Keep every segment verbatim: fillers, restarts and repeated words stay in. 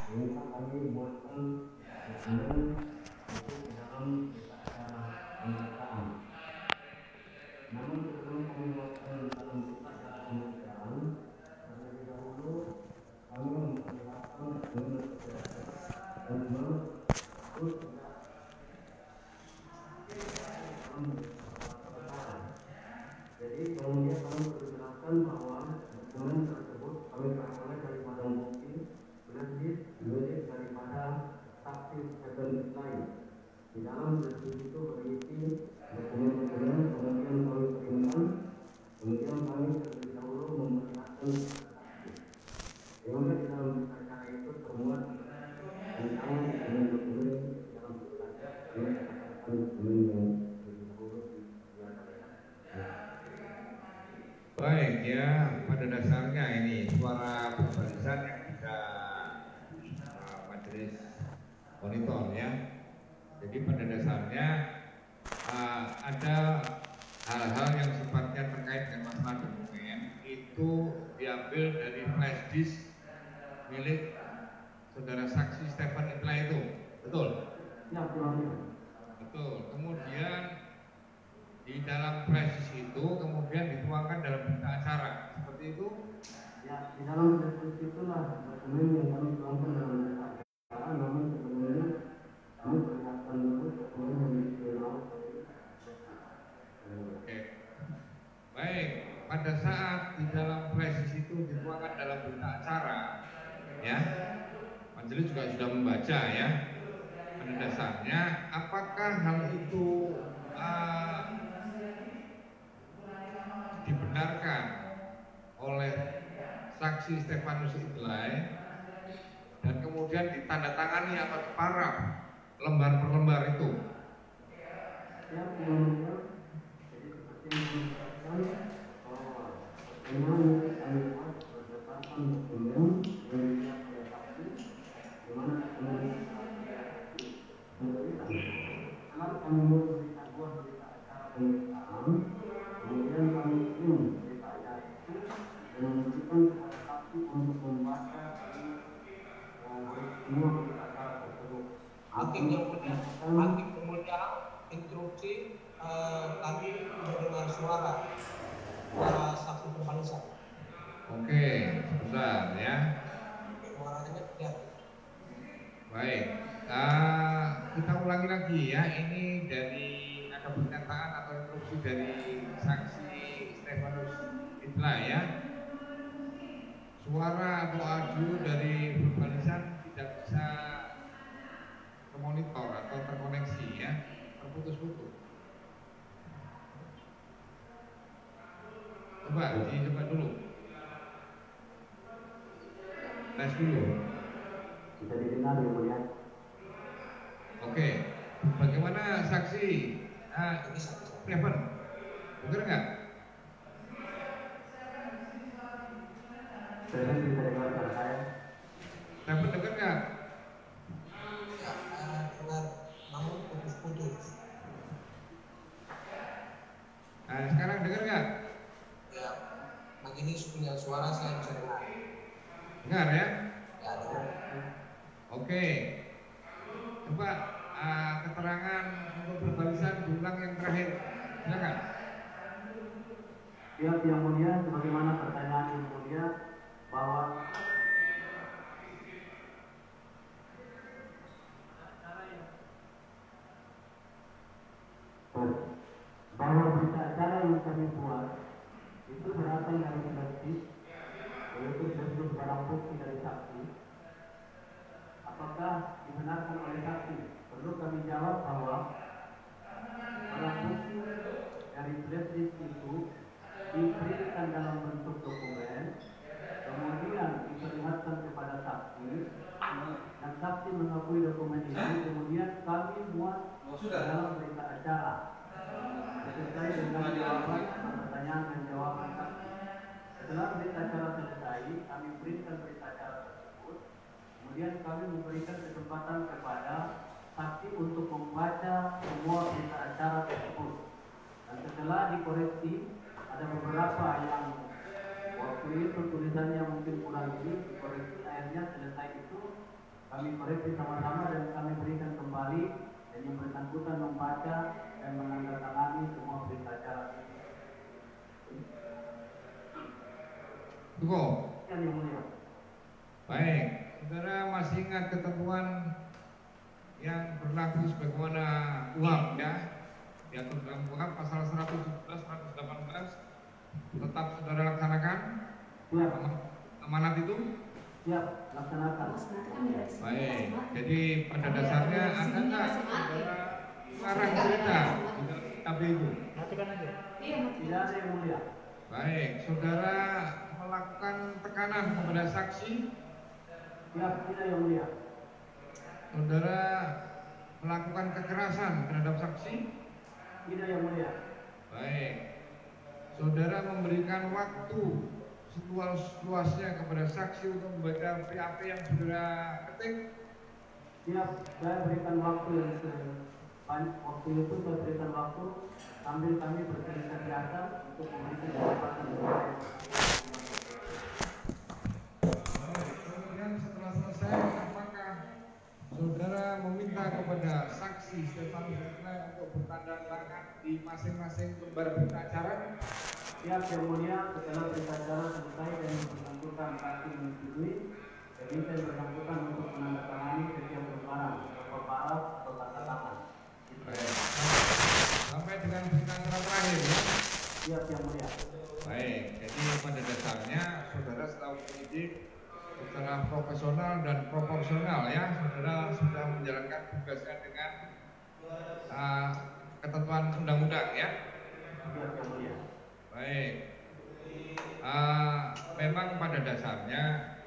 Maka kami buatkan dokumen untuk dalam acara pemeriksaan. Namun sebelum kami buatkan dalam acara pemeriksaan, terlebih dahulu kami memperlihatkan dokumen kesehatan dan menurut tidak jadi kemudian kami perjelaskan bahwa dokumen tersebut kami peroleh dari badan bukti berhasil milik daripada saksi Stephen lain. Di dalam resipi itu berisi dokumen-dokumen kemudian kami kirimkan, kemudian kami terlebih dahulu memperlihatkan saksi. Kemudian di dalam acara itu termuat tentang dokumen-dokumen dalam acara dokumen yang baik ya, pada dasarnya ini suara perbalisan yang bisa uh, majelis monitor ya. Jadi pada dasarnya uh, ada hal-hal yang sifatnya terkait dengan masalah dokumen itu diambil dari flash disk milik saudara saksi Stephen Ipla itu, betul? Ya, betul. Kemudian di dalam flash disk itu kemudian dituangkan dalam berita acara, seperti itu? Ya, di dalam flash disk itulah dokumen yang kami tuangkan dalam berita acara, namun sebelumnya kami perlihatkan dulu dokumen yang dikenal. Oke, baik. Pada saat di dalam flash disk itu dituangkan dalam berita acara, ya, majelis juga sudah membaca ya. Pada dasarnya, apakah hal itu uh, dibenarkan oleh saksi Stefanus Itlai dan kemudian ditandatangani atau diparaf lembar per lembar itu? Ya, kemudian jadi seperti yang dijelaskan bahwa pertemuan kami buat berdasarkan dokumen yang dilihat oleh saksi, di mana dokumen setelah kami memberikan sebuah berita acara pemeriksaan, kemudian kami kirim berita acara itu dan memberikan kepada saksi untuk membaca semua berita acara tersebut. Hakim yang mulia, hakim yang mulia, instruksi eh, kami mendengar suara suara saksi perbalisan. Oke, sebentar ya. Suaranya tidak. Baik, uh, kita ulangi lagi ya. Ini dari ada pernyataan atau instruksi dari saksi Stefanus Ipla ya. Suara atau audio dari perbalisan tidak bisa termonitor atau terkoneksi ya, terputus-putus. Coba dicoba dulu, tes dulu. Bisa didengar yang mulia. Oke, bagaimana saksi uh, Stephen? Dengar nggak? Saya bisa dengar suara saya. Stephen dengar nggak? Ya, saya dengar, namun putus-putus. Nah, sekarang dengar nggak? Ya, begini punya suara saya bisa dengar. Dengar ya? Ya, dengar. Oke, coba uh, keterangan untuk perbalisan diulang yang terakhir, silakan. Pihak yang mulia, sebagaimana pertanyaan yang mulia bahwa bahwa berita acara yang kami buat itu berasal dari flash, yaitu flash barang bukti dari saksi. Apakah dibenarkan oleh saksi? Perlu kami jawab bahwa barang bukti dari flash disk itu diberikan dalam bentuk dokumen, kemudian diperlihatkan kepada saksi, dan saksi mengakui dokumen ini, kemudian kami buat dalam berita acara sesuai dengan jawaban pertanyaan dan jawaban saksi. Setelah berita acara selesai, kami berikan berita acara tersebut, kemudian kami memberikan kesempatan kepada saksi untuk membaca semua berita acara tersebut. Dan setelah dikoreksi, ada beberapa yang waktu itu tulisannya mungkin kurang ini, dikoreksi, akhirnya selesai itu kami koreksi sama-sama dan kami berikan kembali dan yang bersangkutan membaca dan menandatangani semua berita acara. Cukup. Yang mulia. Baik, saudara masih ingat ketentuan yang berlaku sebagaimana U H A P ya, diatur dalam U H A P pasal seratus tujuh belas, seratus delapan belas, tetap saudara laksanakan? Siap. Amanat itu? Siap, laksanakan. Baik, jadi pada dasarnya ada nggak saudara larang cerita di dalam kitab itu? Matikan aja. Tidak ada yang mulia. Baik, saudara melakukan tekanan kepada saksi? Siap, tidak yang mulia. Saudara melakukan kekerasan terhadap saksi? Tidak yang mulia. Baik, saudara memberikan waktu seluas-luasnya kepada saksi untuk membaca P A P yang saudara ketik? Siap, saya berikan waktu yang sepanjang waktu itu saya berikan waktu sambil kami bercerita biasa untuk memberikan kesempatan kepada kemudian setelah selesai, apakah saudara meminta kepada saksi Stefanus Rizky untuk bertanda tangan di masing-masing lembar berita acara? Siap yang mulia, setelah berita acara selesai dan yang bersangkutan saksi menyetujui, jadi saya bersangkutan untuk menandatangani setiap lembaran berupa paraf atau tanda tangan. Baik. Sampai dengan berita acara terakhir ya? Siap yang mulia. Baik, jadi pada dasarnya saudara selaku penyidik secara profesional dan proporsional ya, saudara sudah menjalankan tugasnya dengan uh, ketentuan undang-undang ya. Siap yang mulia. Baik, uh, memang pada dasarnya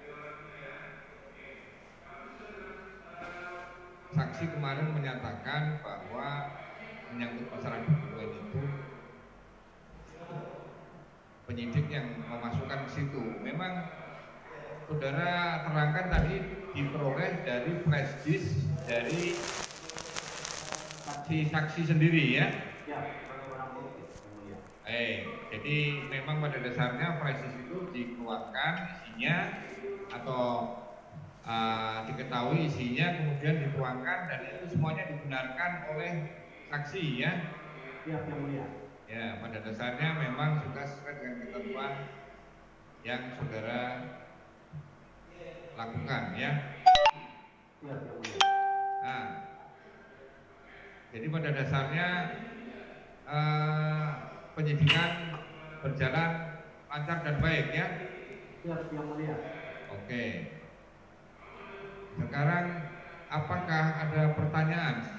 saksi kemarin menyatakan bahwa menyangkut masalah dokumen itu penyidik yang memasukkan ke situ. Memang saudara terangkan tadi diperoleh dari flash disk dari saksi-saksi sendiri ya. Siap, barang bukti yang mulia. Eh, jadi memang pada dasarnya flash disk itu dikeluarkan isinya atau uh, diketahui isinya kemudian dituangkan dan itu semuanya dibenarkan oleh saksi ya. Siap yang mulia. Ya, pada dasarnya memang sudah sesuai dengan ketentuan yang saudara lakukan ya. Siap yang mulia. Nah, jadi pada dasarnya eh, penyidikan berjalan lancar dan baik ya. Siap yang mulia. Oke. Sekarang apakah ada pertanyaan?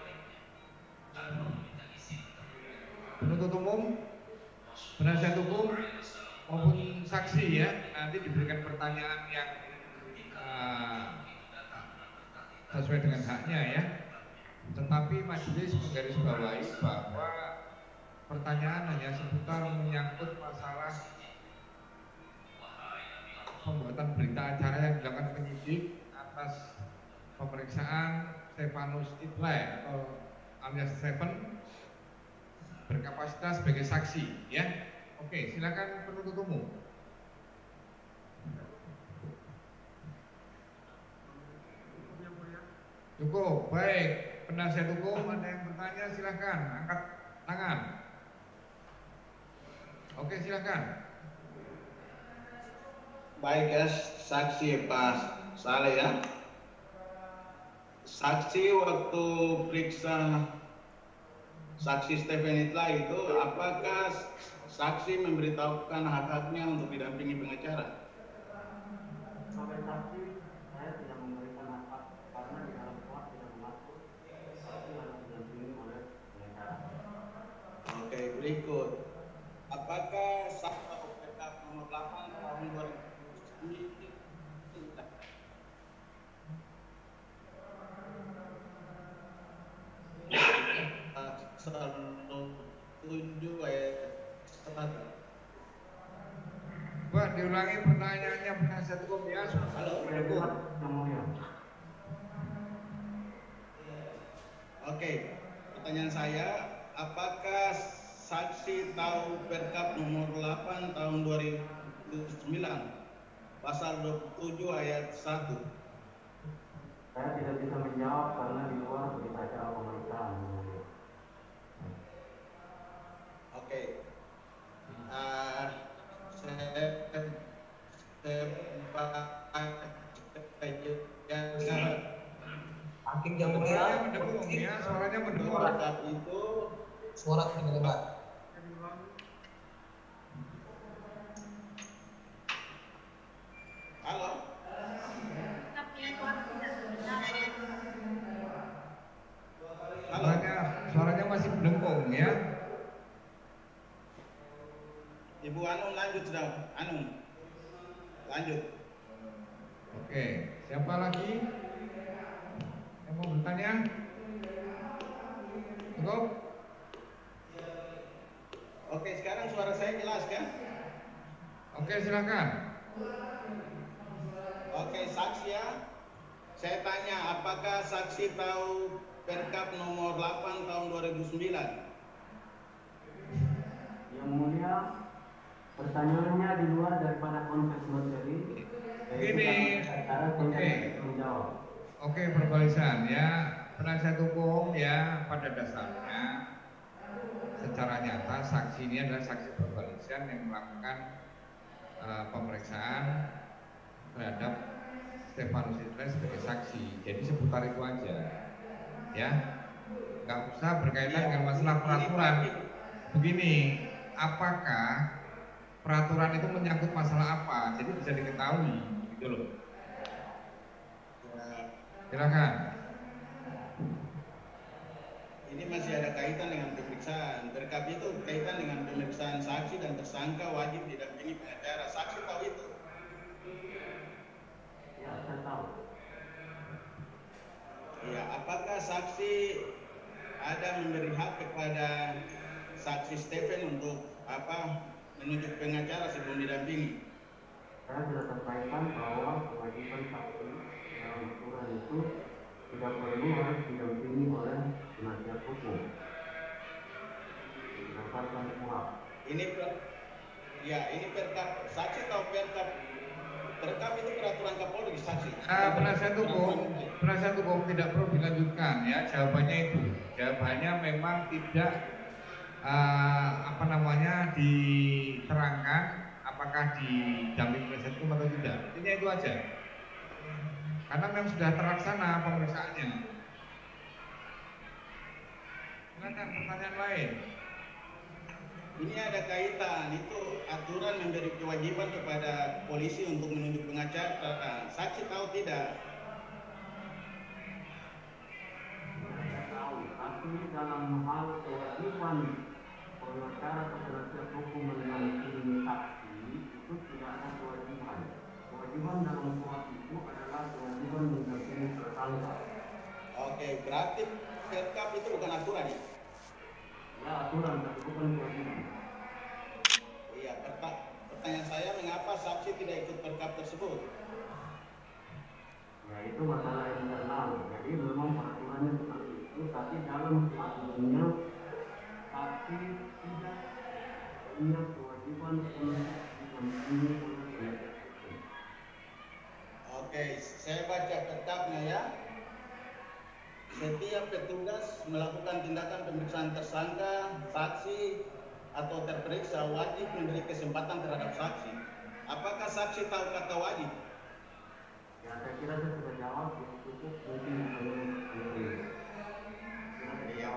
Penuntut umum, penasihat hukum maupun saksi ya, nanti diberikan pertanyaan yang uh, sesuai dengan haknya ya. Tetapi majelis menggarisbawahi bahwa pertanyaan hanya seputar menyangkut masalah pembuatan berita acara yang dilakukan penyidik atas pemeriksaan Stefanus Rizky atau alias Stephen berkapasitas sebagai saksi ya. Oke, silakan penuntut umum. Cukup, baik. Penasihat hukum ada yang bertanya silakan angkat tangan. Oke, silakan. Baik ya, saksi Pak Saleh ya. Saksi waktu periksa saksi Stephen Rizky itu apakah saksi memberitahukan hak-haknya untuk didampingi pengacara? Sebagai saksi, saya tidak memberikan hak karena di dalam kuat tidak mengatur saksi harus didampingi oleh pengacara. Oke, berikut. Apakah Sakta O P K nomor delapan tahun dua ribu sembilan tujuh ayat satu. Pak, diulangi pertanyaannya penasihat hukum ya. Halo, Yang mulia. Oke, pertanyaan saya, apakah saksi tahu Perkap nomor delapan tahun dua ribu sembilan pasal dua puluh tujuh ayat satu? Saya tidak bisa menjawab karena di luar berita acara pemeriksaan. Oke. Uh, saya Hakim yang Suaranya mulia, mendengung ya, suaranya mendengung. Suara itu suara terdengar. halo. Halo. Suaranya, suaranya masih mendengung ya. Ibu Anung lanjut sudah. Anung. Lanjut. Oke, siapa lagi yang mau bertanya? Cukup? Oke, sekarang suara saya jelas kan? Oke, silakan. Oke, saksi ya. Saya tanya, apakah saksi tahu Perkap nomor delapan tahun dua ribu sembilan? Yang mulia, pertanyaannya di luar daripada konteks materi. Ini, oke, menjawab. oke, perbalisan ya. Penasihat hukum ya pada dasarnya secara nyata saksi ini adalah saksi perbalisan yang melakukan uh, pemeriksaan terhadap Stefanus Idris sebagai saksi. Jadi seputar itu aja, ya. Nggak usah berkaitan dengan masalah peraturan. Begini, apakah peraturan itu menyangkut masalah apa? Jadi bisa diketahui, gitu loh. Silakan. Ini masih ada kaitan dengan pemeriksaan. Perkap itu kaitan dengan pemeriksaan saksi dan tersangka wajib didampingi pengacara. Saksi tahu itu? Ya, saya tahu. Ya, apakah saksi ada memberi hak kepada saksi Stephen untuk apa menunjuk pengacara sebelum didampingi? Saya sudah sampaikan bahwa kewajiban saksi dalam aturan itu tidak perlu harus didampingi oleh penasihat hukum. Berdasarkan kuhap. Ini per, ya ini perkap saksi tahu perkap perkap itu peraturan Kapolri saksi. Uh, penasihat hukum, penasihat hukum tidak perlu dilanjutkan ya. Jawabannya itu, jawabannya memang tidak uh, apa namanya diterangkan apakah didampingi penasihat hukum atau tidak. Intinya itu aja. Karena memang sudah terlaksana pemeriksaannya. Silakan pertanyaan lain. Ini ada kaitan, itu aturan memberi kewajiban kepada polisi untuk menunjuk pengacara. Saksi tahu tidak? Saya tahu, tapi dalam hal kewajiban pengacara atau penasihat hukum mendampingi saksi itu tidak ada kewajiban. Kewajiban dalam kuhap itu adalah kewajiban mendampingi tersangka. Oke, berarti perkap itu bukan aturan ya? Ya, aturan tapi bukan kewajiban. Iya, pertanyaan saya mengapa saksi tidak ikut perkap tersebut? Ya, itu masalah internal. Jadi memang peraturannya seperti itu, tapi dalam aturannya saksi tidak punya kewajiban untuk didampingi oleh penasihat hukum. Oke, saya baca perkapnya ya. Setiap petugas melakukan tindakan pemeriksaan tersangka, saksi, atau terperiksa wajib memberi kesempatan terhadap saksi. Apakah saksi tahu kata wajib? Ya, saya kira saya sudah jawab, cukup mungkin belum. Iya.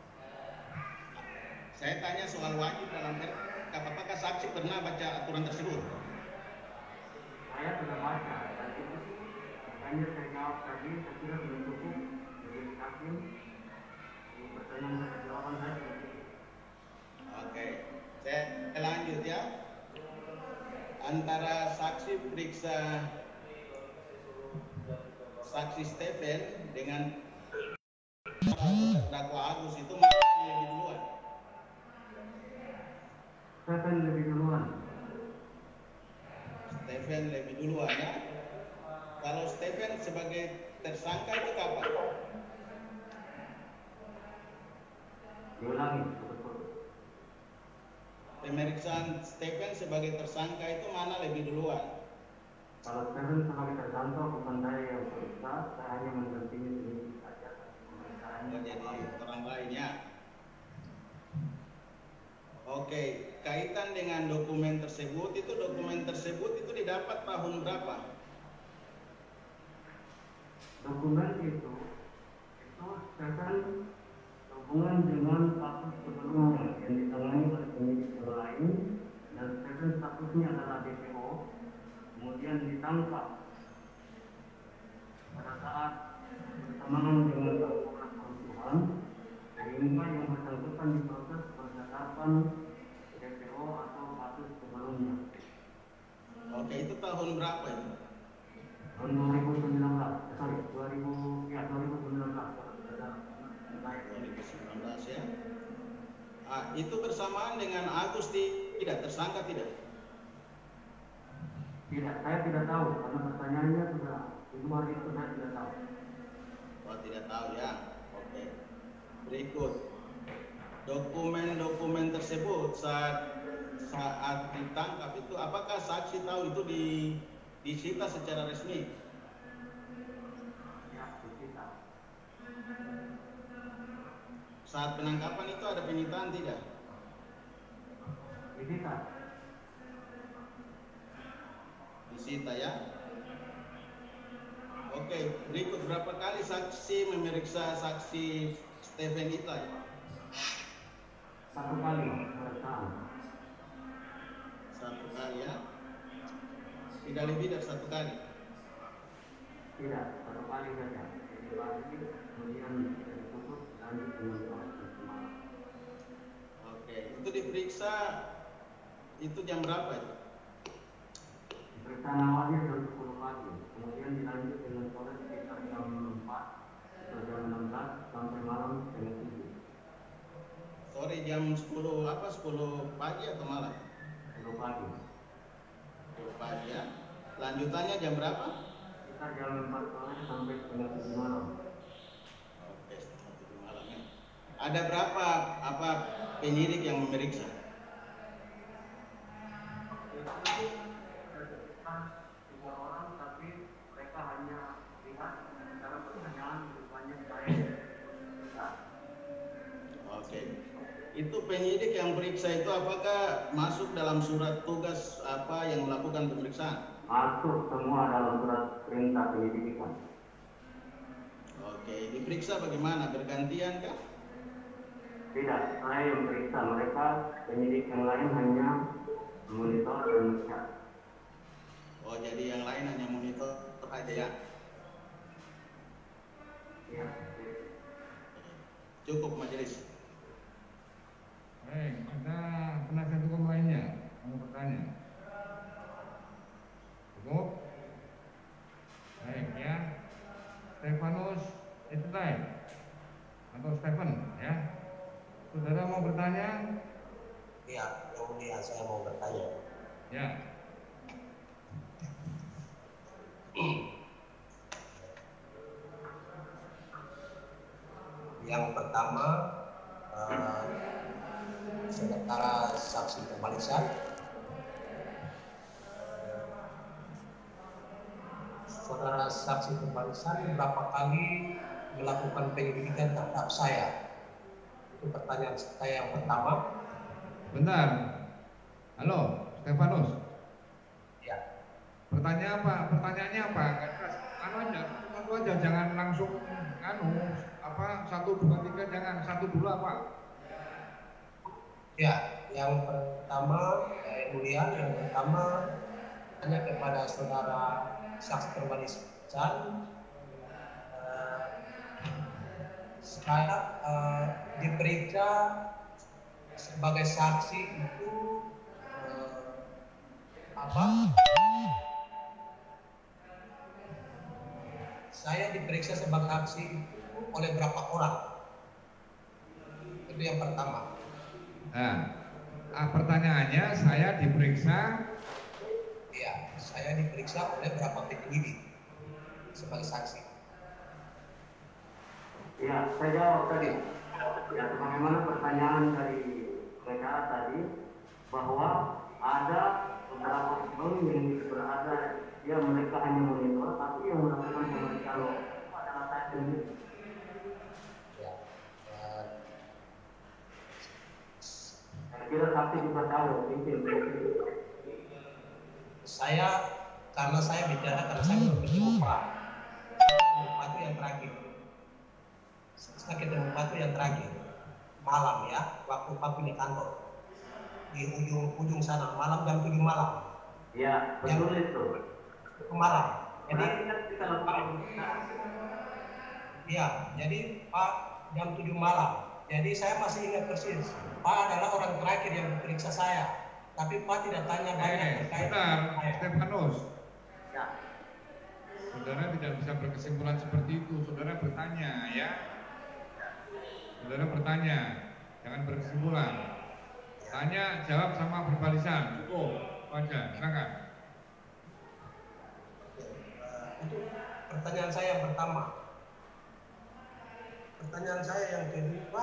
Saya tanya soal wajib dalam perkap, apakah saksi pernah baca aturan tersebut? Saya sudah baca, dan itu makanya saya jawab tadi, saya kira belum cukup. Jadi hakim, ini pertanyaan saya jawaban saya sudah cukup. Oke, saya lanjut ya. Antara saksi periksa saksi Stephen dengan terdakwa Agus itu mana yang lebih duluan? Stephen lebih duluan. Stephen lebih duluan ya. Kalau Stephen sebagai tersangka itu kapan? Diulangi, betul. Pemeriksaan Stephen sebagai tersangka itu mana lebih duluan? Kalau Stephen sebagai tersangka bukan saya yang diperiksa, saya hanya mendampingi penyidik saja. Pemeriksaannya Menjadi orang lain ya. Oke, kaitan dengan dokumen tersebut, itu dokumen tersebut itu didapat tahun berapa? Dokumen itu, itu akan hubungan dengan kasus sebelumnya yang ditangani oleh penyidik yang lain, dan sekarang statusnya adalah D P O, kemudian ditangkap pada saat bersamaan dengan laporan kerusuhan, sehingga yang bersangkutan diproses berdasarkan D P O atau kasus sebelumnya. Oke, itu tahun berapa itu? Tahun dua ribu sembilan belas, sorry, dua ribu, ya dua ribu sembilan belas. dua ribu sembilan belas ya. Ah, itu bersamaan dengan Agus tidak tersangka tidak? Tidak, saya tidak tahu karena pertanyaannya sudah di luar itu, saya tidak tahu. Oh, tidak tahu ya. Oke. Berikut. Dokumen-dokumen tersebut saat saat ditangkap itu apakah saksi tahu itu di disita secara resmi? Ya, disita. Saat penangkapan itu ada penyitaan tidak? Disita. Disita ya. Oke, berikut berapa kali saksi memeriksa saksi Stephen Itai? Satu kali pemeriksaan. Satu kali ya. Tidak lebih dari satu kali. Tidak, satu kali saja. Jadi pagi, kemudian tidak ditutup, lanjut dengan proses semalam. Oke, itu diperiksa itu jam berapa itu? Pemeriksaan awalnya jam sepuluh pagi, kemudian dilanjut dengan proses sekitar jam empat atau jam enam belas sampai malam jam tujuh. Sore jam sepuluh apa? sepuluh pagi atau malam? sepuluh pagi. sepuluh pagi ya. Lanjutannya jam berapa? Sekitar jam empat sore sampai setengah tujuh malam. Oke, setengah tujuh malam ya. Ada berapa apa penyidik yang memeriksa? Tiga orang, tapi mereka hanya lihat secara pertanyaan rupanya saya. Oke. Itu penyidik yang periksa itu apakah masuk dalam surat tugas apa yang melakukan pemeriksaan? Masuk semua dalam surat perintah penyidikan. Oke, diperiksa bagaimana? Bergantian kah? Tidak, saya yang periksa, mereka penyidik yang lain hanya monitor dan mencat. Oh, jadi yang lain hanya monitor aja ya? Ya. Cukup majelis. Baik, ada penasihat hukum lainnya mau bertanya? Cukup? Baik ya. Stefanus Itai atau Stephen ya. Saudara mau bertanya? Iya, yang mulia saya mau bertanya. Ya. Yang pertama, eh, sementara saksi pemeriksaan, saudara saksi pemeriksaan berapa kali melakukan penyelidikan terhadap saya? Itu pertanyaan saya yang pertama. Bentar. Halo, Stefanus. Ya, Pertanyaan apa? Pertanyaannya apa? Anu aja, satu aja, jangan langsung anu apa satu dua tiga, jangan satu dulu apa? ya. Yang pertama, yang mulia, yang pertama tanya kepada saudara saksi pemeriksaan. Eh, saya eh, diperiksa sebagai saksi itu eh, apa? Saya diperiksa sebagai saksi itu oleh berapa orang? Itu yang pertama. Nah, ah, pertanyaannya saya diperiksa. Ya, saya diperiksa oleh berapa penyelidik sebagai saksi. Ya, saya jawab tadi. Ya, sebagaimana pertanyaan dari mereka tadi, bahwa ada beberapa orang yang berada, ya mereka hanya monitor, tapi yang melakukan pemeriksaan kalau adalah saya sendiri. Ya. Uh, Saya kira saksi juga tahu mungkin. saya karena saya bicara karena saya belum ketemu Pak. Pak itu yang terakhir. Saya ketemu Pak itu yang terakhir malam ya, waktu Pak di kantor di ujung ujung sana malam jam tujuh malam. Ya, betul itu. Malam. Jadi Berarti kan kita lakukan. Iya, jadi Pak jam tujuh malam. Jadi saya masih ingat persis. Pak adalah orang terakhir yang diperiksa saya. Tapi Pak tidak tanya banyak Eh, terkait sebentar, saya. Stefanus. Ya. Saudara tidak bisa berkesimpulan seperti itu. Saudara bertanya ya. Saudara bertanya, jangan berkesimpulan. Tanya, jawab sama berbalisan. Cukup, wajar. Silakan. Itu pertanyaan saya yang pertama. Pertanyaan saya yang kedua,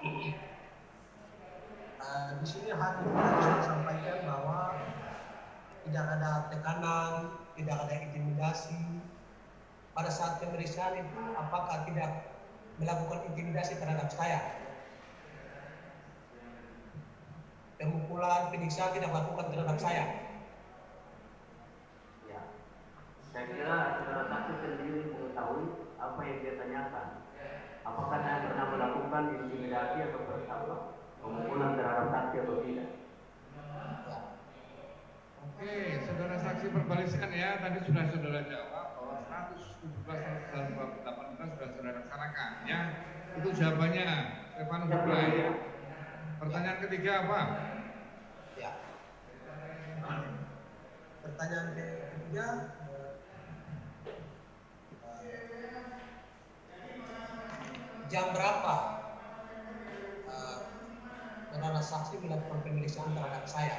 uh, di sini hakim sudah sampaikan bahwa tidak ada tekanan, tidak ada intimidasi. Pada saat pemeriksaan itu, apakah tidak melakukan intimidasi terhadap saya? Pemukulan, penyiksaan tidak lakukan terhadap saya. Ya. Saya kira saudara saksi sendiri mengetahui apa yang dia tanyakan. Apakah saya pernah melakukan intimidasi atau apa? Pemukulan terhadap saksi atau tidak? Oke, saudara saksi berbalisan ya. Tadi sudah saudara jawab bahwa seratus tujuh belas seratus delapan belas sudah saudara laksanakan ya. Itu jawabannya. Stefanus mulai ya. Pertanyaan ketiga apa? Ya. Pertanyaan ketiga, jam berapa uh, saudara saksi melakukan pemeriksaan terhadap saya?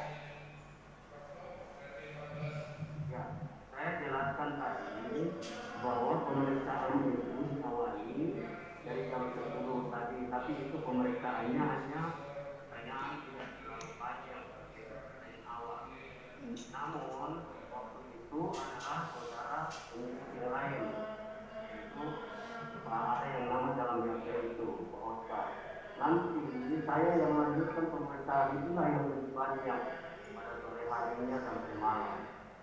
Ya, saya jelaskan tadi bahwa pemeriksaan itu diawali dari jam sepuluh tadi, tapi itu pemeriksaannya hanya pertanyaan tidak terlalu panjang dari awal. Namun waktu itu adalah saudara yang lain, itu ada yang nama dalam B P itu, Pak Oscar. Nanti saya yang melanjutkan pemeriksaan itulah yang lebih panjang pada sore harinya sampai malam.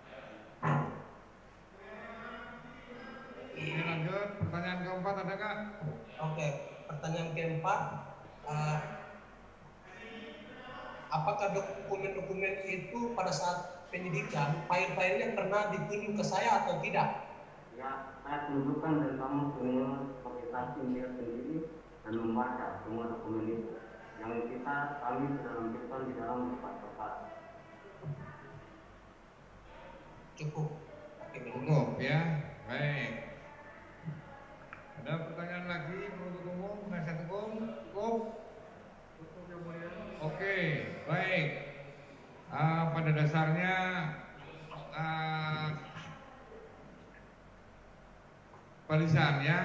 Oke, lanjut. Pertanyaan keempat ada kak? Oke, pertanyaan keempat, uh, apakah dokumen-dokumen itu pada saat penyidikan file-filenya pernah ditunjuk ke saya atau tidak? Ya, saya tunjukkan dan kamu semua sebagai saksi melihat sendiri dan membaca semua dokumen itu yang kita kami sudah lampirkan di dalam tempat-tempat. Cukup. Cukup ya. Baik. Ada pertanyaan lagi penuntut umum, penasihat hukum? Cukup? Oke, baik. Uh, pada dasarnya uh, balisan ya.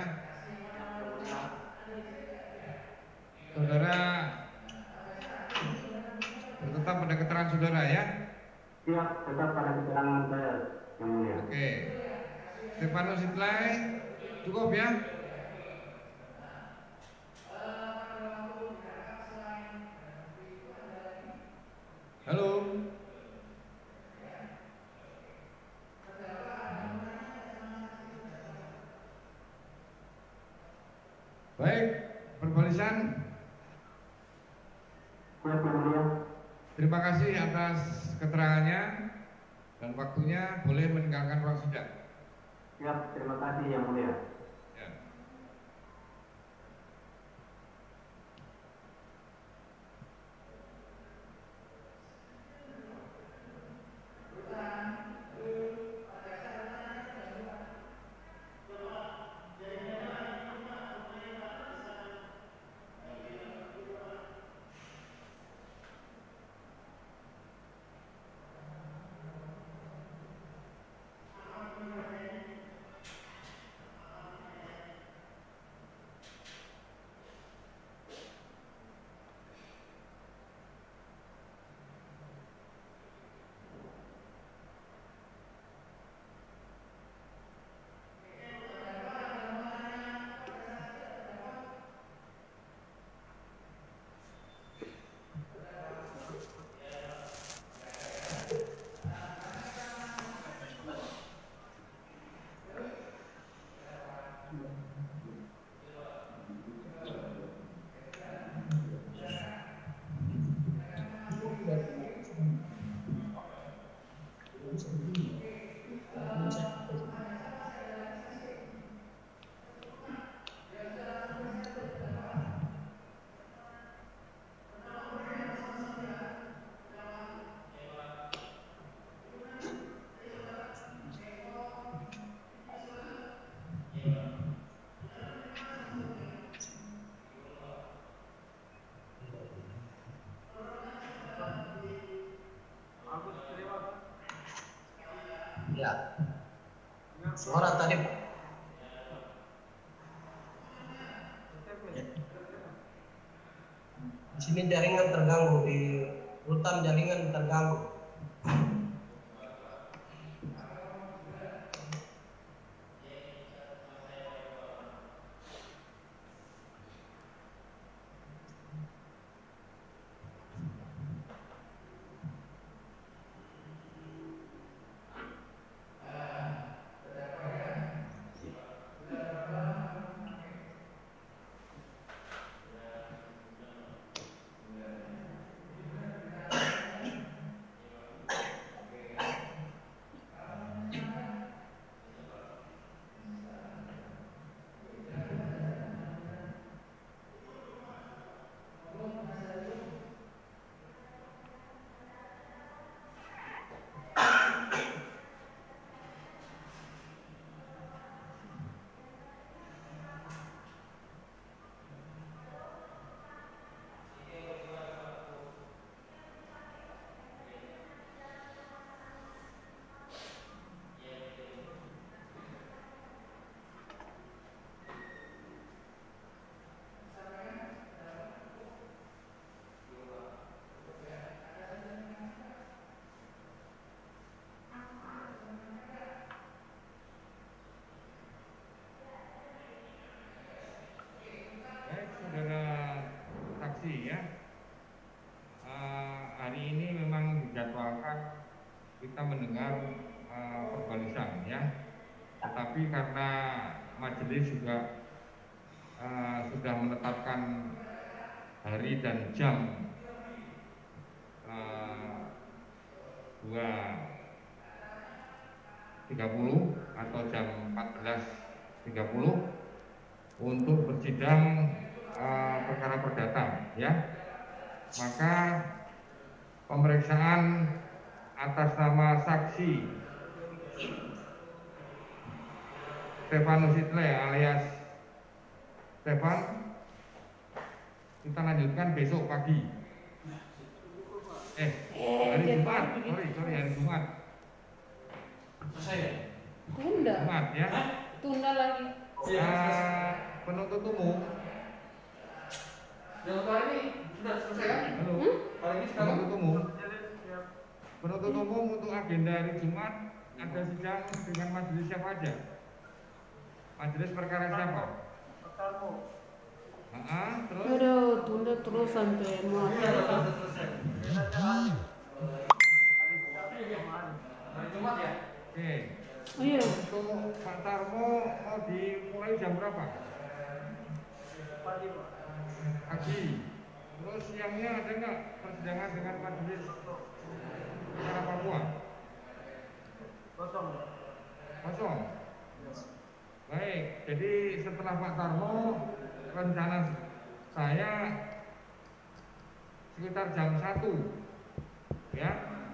Saudara tetap pada keterangan saudara ya. Siap, tetap pada keterangan saya yang mulia. Oke. Stefanus Itlay, cukup ya. Halo. Baik, berbalisan. Siap, yang mulia. Terima kasih atas keterangannya dan waktunya, boleh meninggalkan ruang sidang. Siap, terima kasih yang mulia. Ya. Ya. Suara tadi. Ya. Di sini jaringan terganggu, di rutan jaringan terganggu. Ya, uh, hari ini memang dijadwalkan kita mendengar uh, perbalisan ya, tetapi karena majelis juga uh, sudah menetapkan hari dan jam uh, dua tiga puluh atau jam empat belas tiga puluh untuk bersidang Uh, perkara perdata ya, maka pemeriksaan atas nama saksi Stefanus Itle alias Stefan kita lanjutkan besok pagi eh hari Jumat sorry sorry hari Jumat tunda Jumat ya tunda lagi uh, penuntut umum yang hari ini sudah selesai kan? Halo. Hmm? Hari ini sekarang Penuntut umum. Penuntut umum untuk agenda hari Jumat ada sidang dengan majelis siapa aja? Majelis perkara siapa? Ah, terus? Aduh, tunda terus sampai mau sudah selesai. Hari Jumat ya? Oke. Oh iya. Untuk Pak Tarmo mau dimulai jam berapa? Pagi, Pak. Pagi. Terus siangnya ada nggak persidangan dengan majelis perkara Papua? Kosong. Kosong. Baik. Jadi setelah Pak Tarmo, rencana saya sekitar jam satu, ya.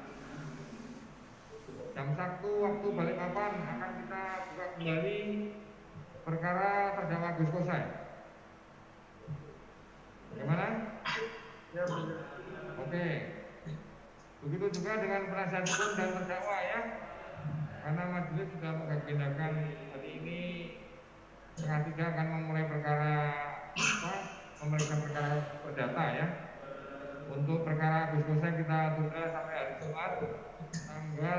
Jam satu waktu Balikpapan akan kita buka kembali perkara terdakwa Gus Kosai. Bagaimana? Ya, benar. Oke. Begitu juga dengan penasihat hukum dan terdakwa ya. Karena majelis sudah mengagendakan hari ini setengah tiga akan memulai perkara apa? Memeriksa perkara perdata ya. Untuk perkara Gus Kosai kita tunda sampai hari Jumat tanggal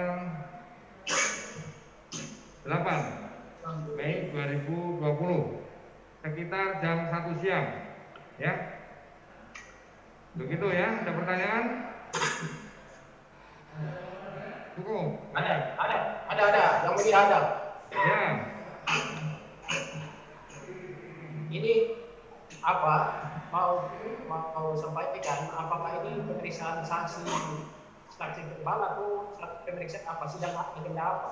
delapan Mei dua ribu dua puluh sekitar jam satu siang ya. Begitu ya, ada pertanyaan? Cukup? Ada, ada, ada, ada, yang ini ada. Ya. ini apa mau mau sampaikan apakah ini pemeriksaan saksi saksi verbal atau pemeriksaan apa sidang agenda apa?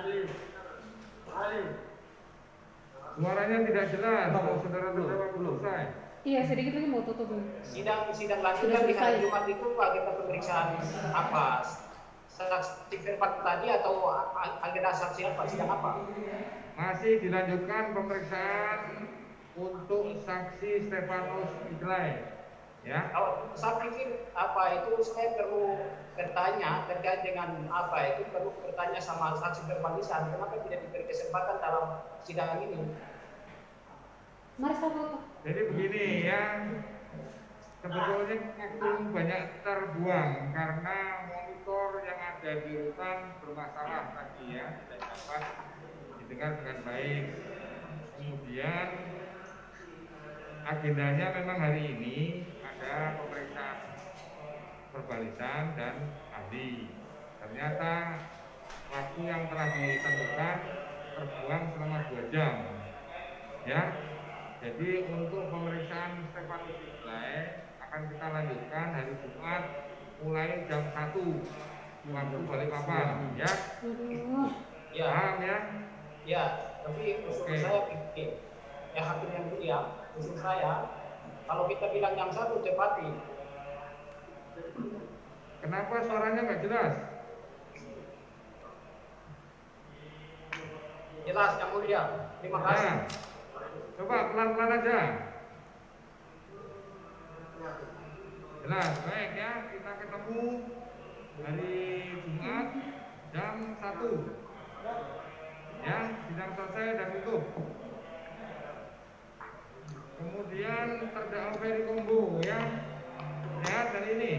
Suaranya tidak jelas, kalau saudara terdakwa belum selesai. Iya, sedikit lagi mau tutup. Sidang sidang Sudah lanjutan di hari selesai. Jumat itu agenda pemeriksaan apa? Saksi verbal tadi atau agenda saksi apa? Sidang apa? Masih dilanjutkan pemeriksaan untuk saksi Stefanus Iglai. Ya. Kalau saya pikir apa itu saya perlu bertanya terkait dengan apa itu perlu bertanya sama saksi verbalisan kenapa tidak diberi kesempatan dalam sidang ini? Mari saya foto. Jadi begini ya, sebetulnya waktu banyak terbuang karena monitor yang ada di rutan bermasalah tadi ya, tidak dapat didengar dengan baik. Kemudian agendanya memang hari ini ada pemeriksaan verbalisan dan ahli. Ternyata waktu yang telah ditentukan terbuang selama dua jam. Ya, jadi untuk pemeriksaan Stefanus Iglai akan kita lanjutkan hari Jumat mulai jam satu waktu Balikpapan. Ya, Aduh. Ya, paham ya? ya. Tapi usul Oke. saya pikir ya hakim yang mulia usul saya kalau kita bilang jam satu tepati. Kenapa suaranya nggak jelas? Jelas yang mulia. Terima kasih. Nah, coba pelan-pelan aja. Jelas, baik ya. Kita ketemu hari Jumat jam satu. Ya, sidang selesai dan tutup. Kemudian terdakwa Ferry Kombo ya. Sehat hari ini.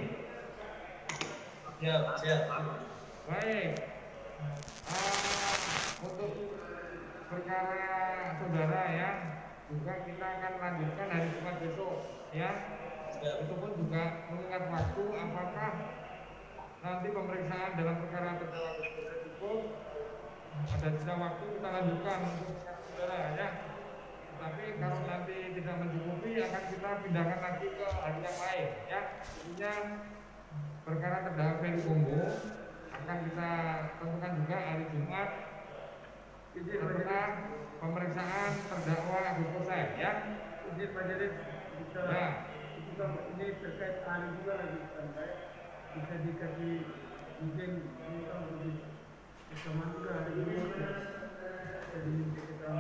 Ya, siap. Baik. Ah, untuk perkara saudara ya, juga kita akan lanjutkan hari Jumat besok ya. Itu pun juga mengingat waktu apakah nanti pemeriksaan dalam perkara terdakwa cukup ada sisa waktu kita lanjutkan untuk perkara saudara ya. Tapi kalau nanti tidak mencukupi akan kita pindahkan lagi ke hari yang lain ya. Intinya perkara terdakwa Ferry Kombo akan kita tentukan juga hari Jumat setelah pemeriksaan terdakwa Agus Kosai ya. Izin majelis bisa Ya. bisa ini terkait ahli juga lagi sampai bisa dikasih izin kita lebih bersama juga hari ini jadi kita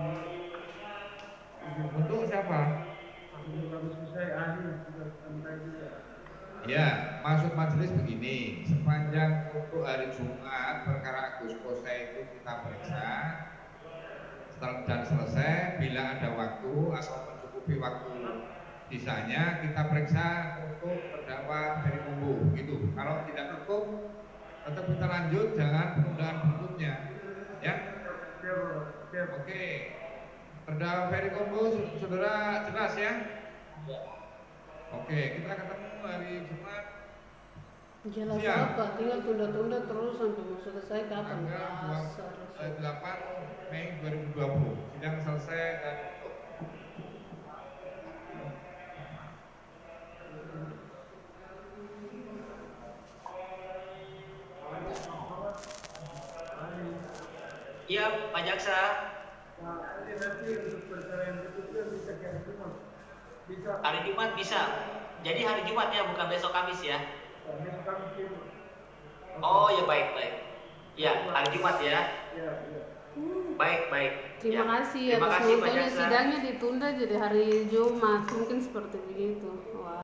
Untuk siapa? untuk bagus selesai ahli sudah sampai juga. Ya, maksud majelis begini, sepanjang untuk hari Jumat perkara Agus Kosai itu kita periksa setelah dan selesai, bila ada waktu atau mencukupi waktu sisanya kita periksa untuk terdakwa Ferry Kombo gitu. Kalau tidak cukup tetap kita lanjut, jangan penundaan berikutnya ya. Siap, siap. Oke, terdakwa Ferry Kombo saudara jelas ya. Oke, kita ketemu hari Jumat Jelas Siap. apa? Tinggal tunda-tunda terus sampai mau selesai kapan? tanggal Dasar. delapan Mei dua ribu dua puluh sidang selesai dan tutup. Iya, Pak Jaksa. Nah, ini nanti untuk perkara yang ketiga bisa kayak semua bisa Hari Jumat bisa. Jadi hari Jumat ya, bukan besok Kamis ya. kami kami Oh ya baik baik. Ya hari Jumat ya. ya ya. Baik baik. Terima Ya. kasih Terima atas kasih Pak nontonnya. Jaksa. Sidangnya ditunda jadi hari Jumat, mungkin seperti begitu. Wah.